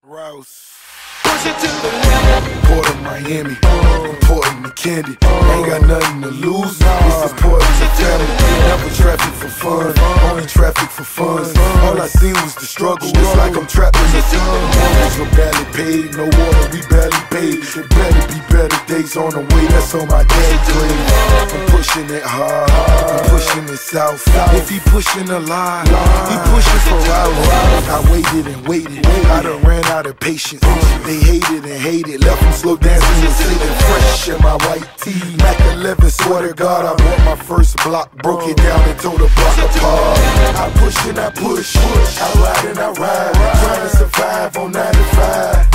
Rouse. Port of Miami, Portland to Candy. Ain't got nothing to lose. This is Portland to family. Never traffic for fun, only traffic for fun. All I seen was the struggle. It's like I'm trapped in the sun. Mortgage we're barely paid, no water we barely paid. There better be better days on the way. That's on my dad's grave. I'm pushing it hard, I'm pushing it south. If he pushing a lie, he pushing for hours. I waited and waited, I done ran out of patience. They hated and hated, left them slow dancing and singing fresh in my white tee. Mac 11, swear to God, I bought my first block, broke it down and tore the block apart. I push and I push, I ride and I ride, trying to survive on 95.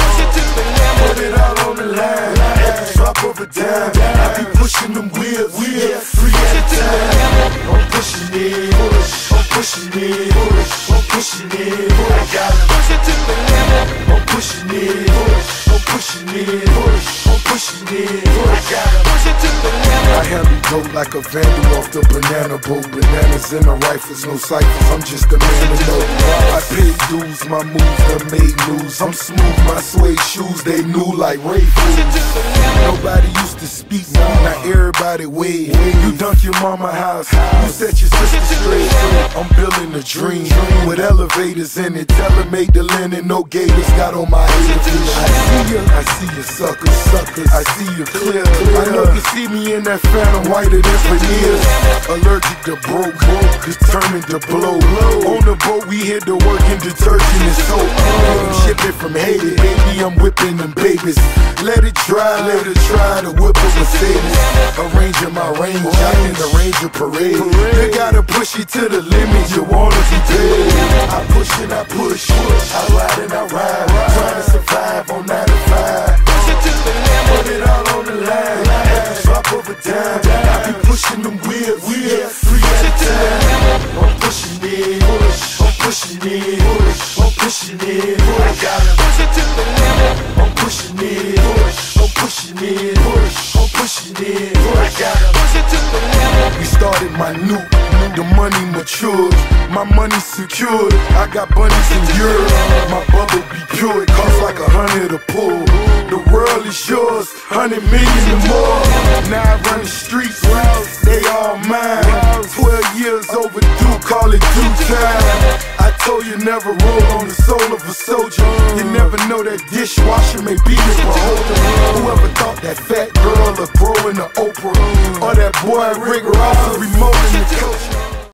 Put it all on the line, at the drop of a dime. I be pushing them wheels, 3 at a time. I'm pushing it, I'm pushing it, I'm pushing it. I gotta push it to the limit. I'm pushing it, I'm pushing it, I'm pushing it. I gotta push it to the limit. I handle dope like a vandal off the banana boat. Bananas in the rifles, no ciphers, I'm just a man to know. I paid dues, my moves that made news. I'm smooth, my suede shoes, they new like Ray Foods. Nobody used to speak, now everybody wave. You dunk your mama house, you set your sister straight. I'm building a dream with elevators in it. Tell her make the linen, no gators got on my haters. I see you suckers, I see you clear. I know you see me in that phantom whiter than veneers. Allergic to broke, determined to blow. On the boat we hit the work in detergent and soap. I'm shipping from Haiti, baby I'm whipping them babies. Let it dry, let it try to whip a Mercedes. Arranging my range, I can arrange a parade. You gotta push it to the limit, you wanna be paid. I push and I push, I ride and I ride, trying to survive on 95. Put it all on the line, at the drop of a dime. I be pushing them wheels, 3 at a time. I'm pushing it, I'm pushing it, I'm pushing it. I gotta push it to the limit. I'm pushing it, I'm pushing it, I'm pushing it. I gotta push it to the limit. We started minute, the money matured, my money secured. I got bunnies in Europe, my bubble be pure. It costs like 100 a pull. The world is yours, 100 million or more. Now I run the streets, they all mine. 12 years overdue, call it due time. I told you never roll on the soul of a soldier. You never know that dishwasher may be your beholder. Whoever thought that fat girl would grow into Oprah, or that boy Rick Ross would be molding the culture.